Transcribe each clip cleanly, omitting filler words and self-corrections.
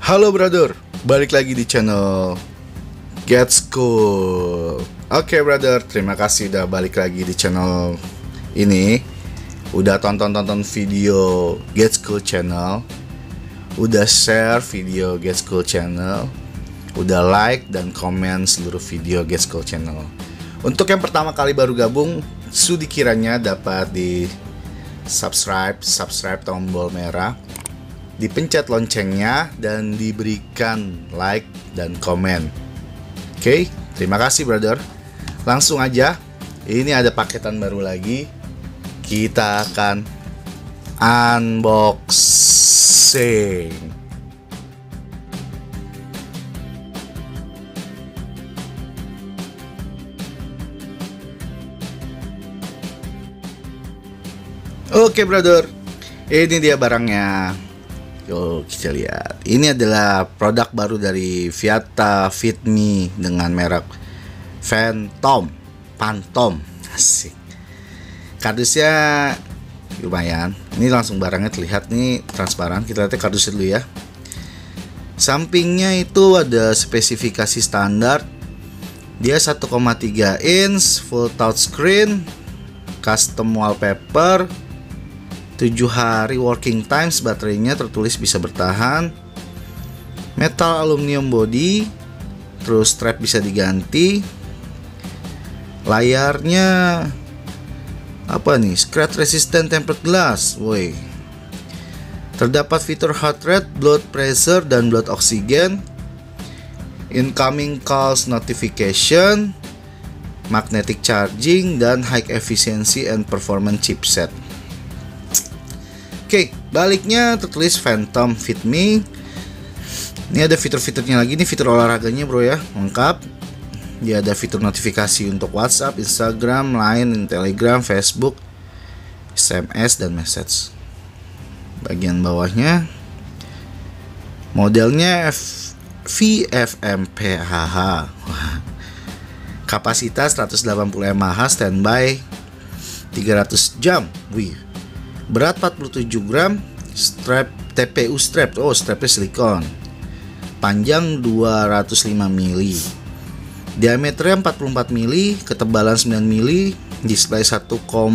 Halo brother, balik lagi di channel Get School. Oke brother, terima kasih udah balik lagi di channel ini. Udah tonton video Get School channel, udah share video Get School channel, udah like dan komen seluruh video Get School channel. Untuk yang pertama kali baru gabung, sudi kiranya dapat di subscribe tombol merah, dipencet loncengnya, dan diberikan like dan komen. Oke, terima kasih brother. Langsung aja, ini ada paketan baru lagi. Kita akan unboxing. Oke brother, ini dia barangnya. Yuk kita lihat. Ini adalah produk baru dari Viata Fit Me dengan merek Phantom. Asik. Kardusnya lumayan. Ini langsung barangnya terlihat nih transparan. Kita lihat kardusnya dulu ya. Sampingnya itu ada spesifikasi standar. Dia 1,3 inch, full touchscreen, custom wallpaper, 7 hari working times, baterainya tertulis bisa bertahan, metal aluminium body, terus strap bisa diganti, layarnya apa nih, scratch resistant tempered glass, woi. Terdapat fitur heart rate, blood pressure, dan blood oxygen, incoming calls notification, magnetic charging, dan high efficiency and performance chipset. Oke, baliknya tertulis Phantom Fit Me. Ini ada fitur-fiturnya lagi. Ini fitur olahraganya bro ya, lengkap. Dia ada fitur notifikasi untuk WhatsApp, Instagram, Line, Telegram, Facebook, SMS, dan message. Bagian bawahnya modelnya VFMPHH. Kapasitas 180 mAh, standby 300 jam. Wih. Berat 47 gram, strap TPU strap. Oh, strapnya silikon. Panjang 205 mili. Diameternya 44 mili, ketebalan 9 mili, display 1,3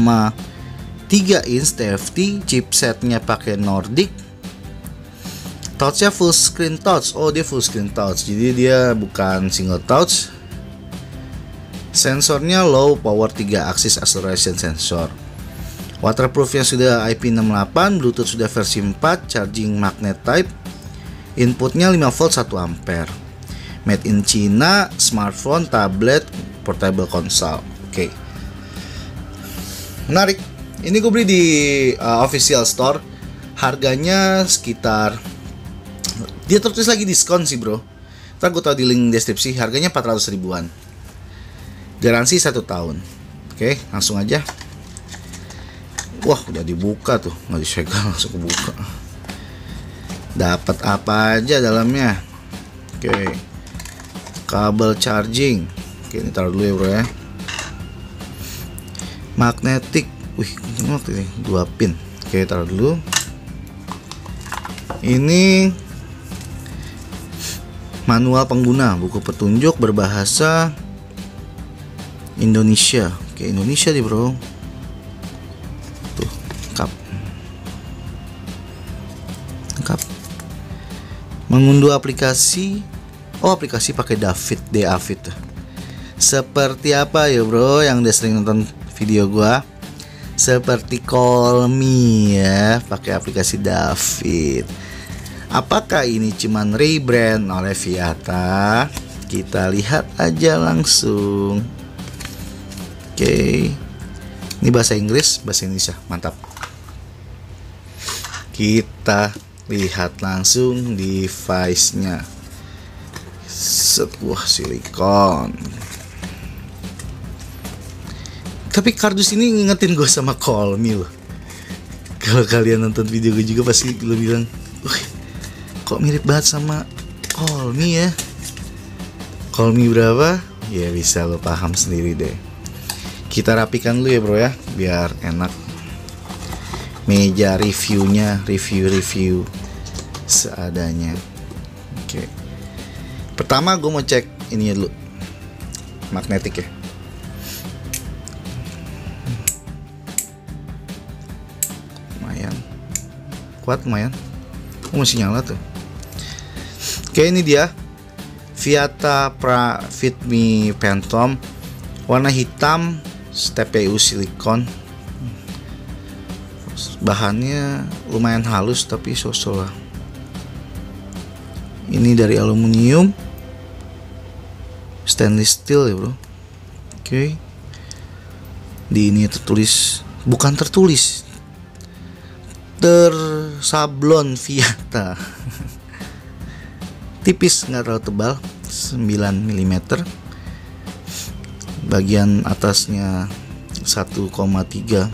inch TFT, chipsetnya pakai Nordic. Touchnya full screen touch. Oh, dia full screen touch. Jadi dia bukan single touch. Sensornya low power 3 axis acceleration sensor. Waterproofnya sudah IP68, Bluetooth sudah versi 4, charging magnet type, inputnya 5 volt 1 ampere. Made in China, smartphone, tablet, portable console. Oke. Menarik. Ini gue beli di official store. Harganya sekitar, dia tertulis lagi diskon sih bro. Ntar gue tahu di link deskripsi. Harganya 400 ribuan. Garansi 1 tahun. Oke, langsung aja. Wah, udah dibuka tuh, nggak disegel, langsung kebuka. Dapat apa aja dalamnya? Oke, kabel charging. Oke, ini taruh dulu ya bro ya. Magnetic, wih, ini magnetic, 2 pin. Oke, taruh dulu. Ini manual pengguna, buku petunjuk berbahasa Indonesia. Oke, Indonesia nih bro. Lengkap. Mengunduh aplikasi. Oh, aplikasi pakai David. Seperti apa ya bro yang udah sering nonton video gua? Seperti Call Me ya, pakai aplikasi David. Apakah ini cuman rebrand oleh Viata? Kita lihat aja langsung. Oke. Ini bahasa Inggris, bahasa Indonesia, mantap. Kita lihat langsung device-nya. Sebuah silikon. Tapi kardus ini ngingetin gue sama Call Me loh. Kalau kalian nonton video gue juga pasti lo bilang, wih, kok mirip banget sama Call Me ya. Call Me berapa? Ya bisa lo paham sendiri deh. Kita rapikan dulu ya bro ya, biar enak. Meja reviewnya, review seadanya. Oke. Pertama gue mau cek ini dulu, magnetik ya. Lumayan kuat, lumayan. Masih nyala tuh. Oke, ini dia Viata Pra Fit Me Phantom, warna hitam, TPU silikon. Bahannya lumayan halus tapi sosok lah. Ini dari aluminium, stainless steel ya bro. Oke. Di ini tertulis, bukan tertulis, tersablon Viata. Tipis, nggak terlalu tebal, 9 mm. Bagian atasnya 1,3.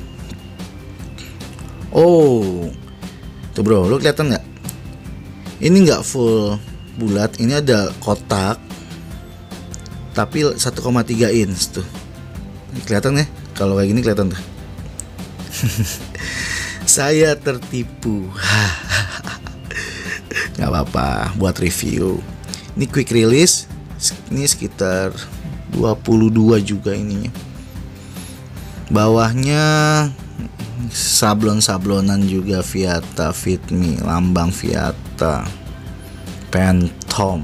Oh, tuh bro, lo kelihatan nggak? Ini nggak full bulat, ini ada kotak, tapi 1,3 inch tuh. Kelihatan ya? Kalau kayak gini kelihatan tuh. Saya tertipu. Nggak apa-apa, buat review. Ini quick release, ini sekitar 22 juga ininya. Bawahnya sablon-sablonan juga Viata Fit Me, lambang Viata Phantom.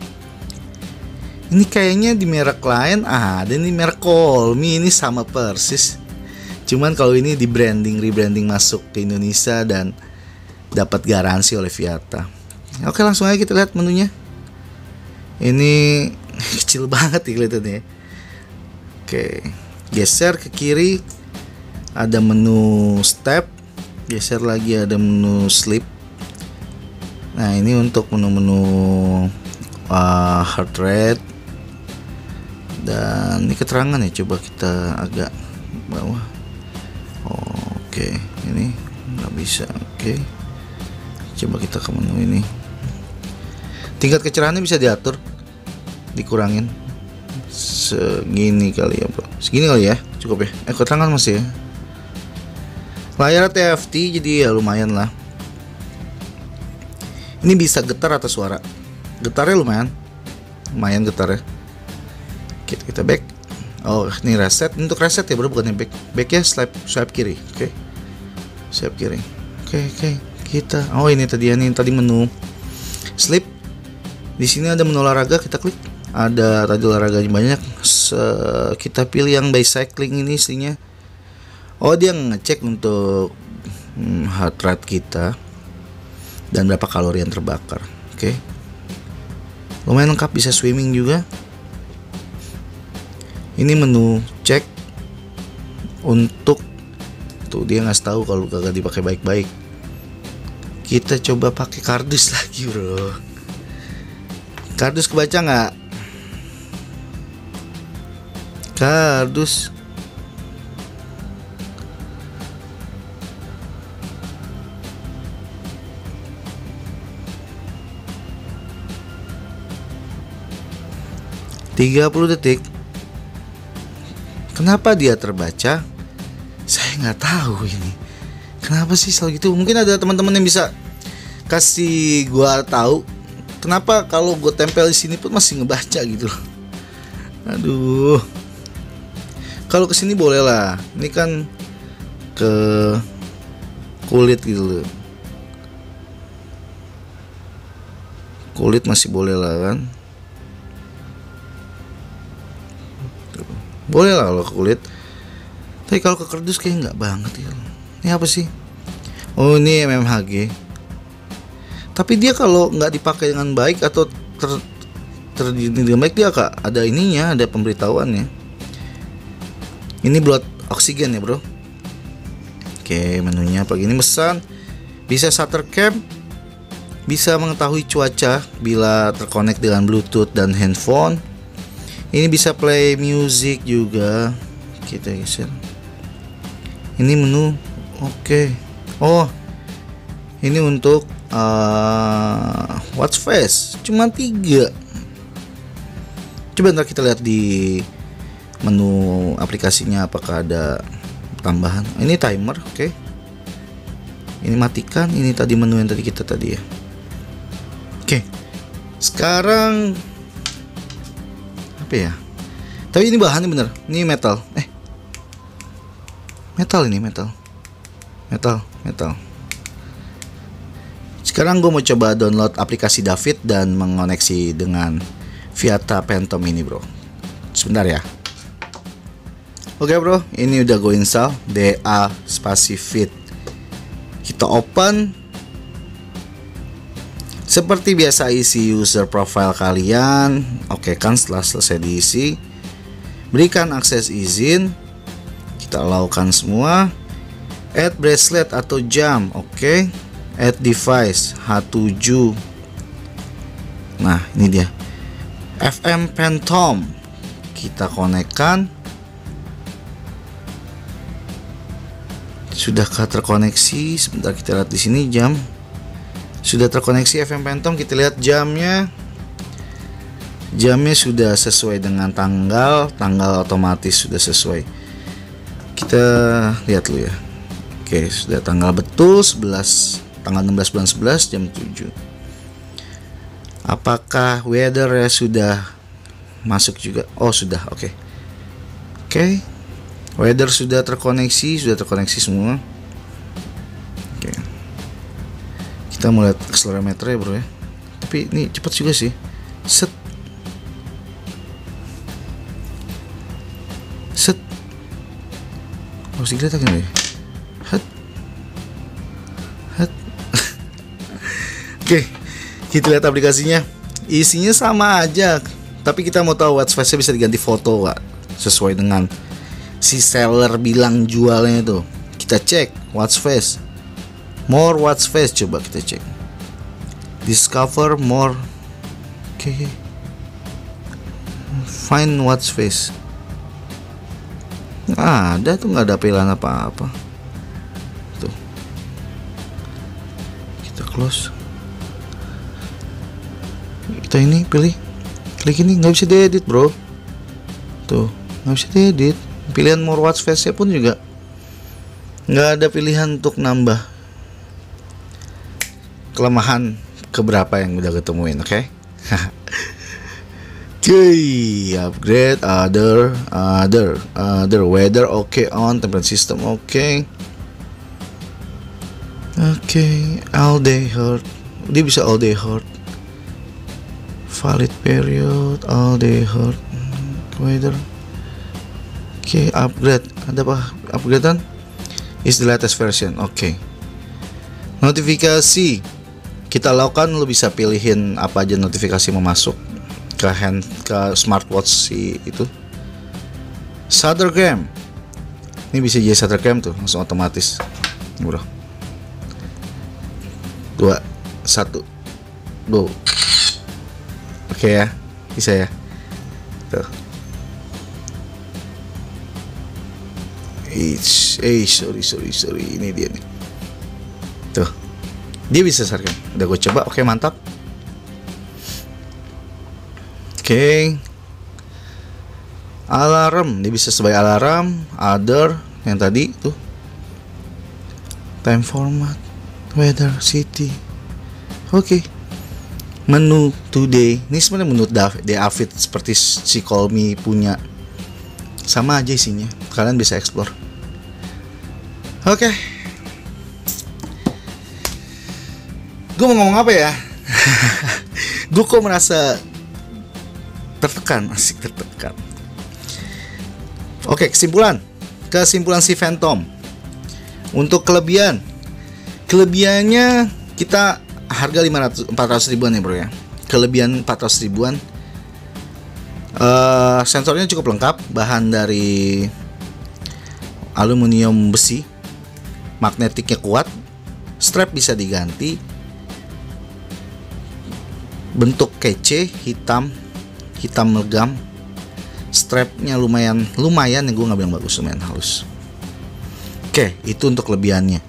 Ini kayaknya di merek lain ada, ini merek Colmi, ini sama persis. Cuman kalau ini di rebranding masuk ke Indonesia dan dapat garansi oleh Viata. Oke, langsung aja kita lihat menunya. Ini kecil banget ya kelihatannya. Oke, geser ke kiri ada menu step, geser lagi ada menu sleep. Nah, ini untuk menu-menu heart rate. Dan ini keterangan ya, coba kita agak bawah. Oke, ini nggak bisa. Oke, coba kita ke menu ini. Tingkat kecerahannya bisa diatur, dikurangin segini kali ya bro, segini kali ya, cukup ya. Keterangan masih ya. Layar TFT jadi ya lumayan lah. Ini bisa getar atau suara. Getarnya lumayan getarnya. Kita back. Oh, ini reset. Untuk reset ya bro, bukan back. Backnya swipe kiri. Oke. Swipe kiri. Oke. Kita. Oh, ini tadi menu sleep. Di sini ada menu olahraga, kita klik. Ada tadi olahraganya banyak. Kita pilih yang bicycling ini istrinya. Oh, dia ngecek untuk heart rate kita dan berapa kalori yang terbakar. Oke. Lumayan lengkap, bisa swimming juga. Ini menu cek untuk tuh, dia ngasih tahu kalau kagak dipakai baik-baik. Kita coba pakai kardus lagi bro. Kardus kebaca nggak? Kardus. "30 detik. Kenapa dia terbaca? Saya nggak tahu ini. Kenapa sih selalu gitu? Mungkin ada teman-teman yang bisa kasih gua tahu. Kenapa kalau gue tempel di sini pun masih ngebaca gitu loh. Aduh. Kalau kesini boleh lah. Ini kan ke kulit gitu loh. Kulit masih boleh lah kan. Boleh lah kalau ke kulit. Tapi kalau ke kardus kayaknya nggak banget ya. Ini apa sih? Oh, ini MMHG. Tapi dia kalau nggak dipakai dengan baik atau dengan baik, dia ada ininya, ada pemberitahuannya. Ini blood oksigen ya bro. Oke, menunya apa gini, pesan. Bisa starter cam, bisa mengetahui cuaca bila terkonek dengan Bluetooth dan handphone. Ini bisa play music juga. Kita geser. Ini menu. Oke. Oh, ini untuk watch face. Cuma 3. Coba ntar kita lihat di menu aplikasinya apakah ada tambahan. Ini timer. Oke. Ini matikan. Ini tadi menu yang tadi kita tadi ya. Oke. Sekarang apa ya? Tapi ini bahannya bener, ini metal. Metal ini metal. Sekarang gue mau coba download aplikasi David dan mengoneksi dengan Viata Phantom ini, bro. Sebentar ya. Oke, bro, ini udah gue install DA spasi Fit. Kita open. Seperti biasa, isi user profile kalian. Oke kan, setelah selesai diisi, berikan akses izin. Kita lakukan semua. Add bracelet atau jam. Oke. Add device H7. Nah, ini dia FM Phantom. Kita konekkan. Sudahkah terkoneksi? Sebentar, kita lihat di sini jam. Sudah terkoneksi FM Phantom. Kita lihat jamnya. Jamnya sudah sesuai dengan tanggal otomatis sudah sesuai. Kita lihat dulu ya. Oke, sudah tanggal betul 11, tanggal 16 bulan 11 jam 7. Apakah weather sudah masuk juga? Oh, sudah. Oke. Weather sudah terkoneksi semua. Oke. Kita mau lihat accelerometer ya, bro ya. Tapi ini cepat juga sih. Set. Harus dilihat kan ya. Oke, kita lihat aplikasinya. Isinya sama aja, tapi kita mau tahu watch face-nya bisa diganti foto gak sesuai dengan si seller bilang jualnya itu. Kita cek watch face, more watch face, coba kita cek. Discover more. Oke. Find watch face. Ada tuh, nggak ada pilihan apa-apa. Tuh. Kita close. Kita ini pilih. Klik ini, nggak bisa diedit, bro. Tuh, nggak bisa diedit. Pilihan more watch face-nya pun juga nggak ada pilihan untuk nambah. Kelemahan keberapa yang udah ketemuin, oke? Upgrade other weather on, temperature system all day hurt. Dia bisa all day hurt. Valid period all day hurt. Weather. Upgrade. Ada apa? Upgradean? Is the latest version. Notifikasi. Kita lakukan, lu bisa pilihin apa aja notifikasi mau masuk ke smartwatch si itu. Shutter game. Ini bisa jadi shutter game tuh, langsung otomatis. Bro. 2 1 go. Oke ya, bisa ya. Tuh. Sorry, ini dia nih. Tuh. Dia bisa shutter game. Udah gue coba, oke, mantap. Alarm, dia bisa sebagai alarm. Other yang tadi tuh. Time format, weather, city. Menu today. Ini sebenarnya menu David seperti si Call Me punya. Sama aja isinya. Kalian bisa explore. Gue mau ngomong apa ya? Gue kok merasa tertekan. Kesimpulan si Phantom. Untuk kelebihannya kita harga 400 ribuan ya, bro ya. Kelebihan 400 ribuan. Sensornya cukup lengkap, bahan dari aluminium besi, magnetiknya kuat, strap bisa diganti, bentuk kece, hitam legam, strapnya lumayan ya, gue nggak bilang bagus, lumayan halus. Itu untuk kelebihannya.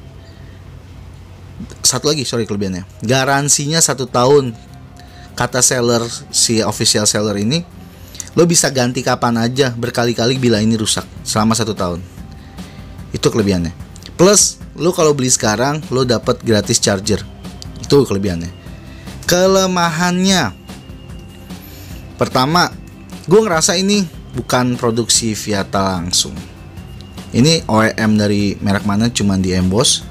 Satu lagi, kelebihannya, garansinya 1 tahun. Kata seller, si official seller ini, lo bisa ganti kapan aja, berkali-kali bila ini rusak, selama 1 tahun. Itu kelebihannya. Plus, lo kalau beli sekarang, lo dapat gratis charger. Itu kelebihannya. Kelemahannya, Pertama, gue ngerasa ini bukan produksi Viata langsung. Ini OEM dari merek mana, cuman di emboss,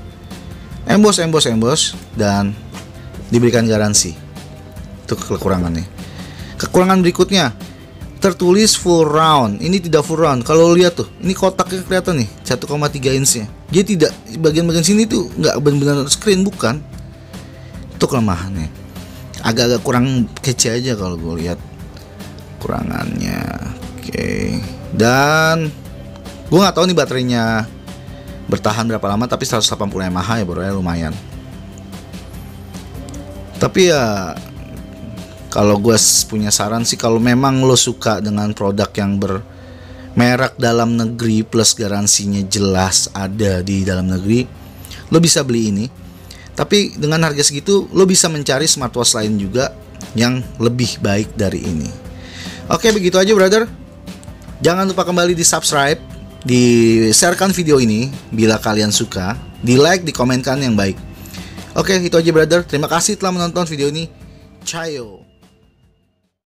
dan diberikan garansi. Itu kekurangannya. Kekurangan berikutnya, tertulis full round. Ini tidak full round. Kalau lihat tuh, ini kotaknya kelihatan nih, 1,3 inch-nya. Dia tidak, bagian-bagian sini tuh nggak benar-benar screen, bukan. Itu kelemahannya. Agak-agak kurang kece aja kalau gue lihat kurangannya. Oke. Dan gue nggak tahu nih baterainya bertahan berapa lama, tapi 180 mAh ya bro, ya lumayan. Tapi ya kalau gue punya saran sih, kalau memang lo suka dengan produk yang bermerek dalam negeri plus garansinya jelas ada di dalam negeri, lo bisa beli ini. Tapi dengan harga segitu lo bisa mencari smartwatch lain juga yang lebih baik dari ini. Oke, begitu aja brother. Jangan lupa kembali di subscribe, di sharekan video ini bila kalian suka, di like, di komenkan yang baik. Oke, itu aja brother. Terima kasih telah menonton video ini. Ciao.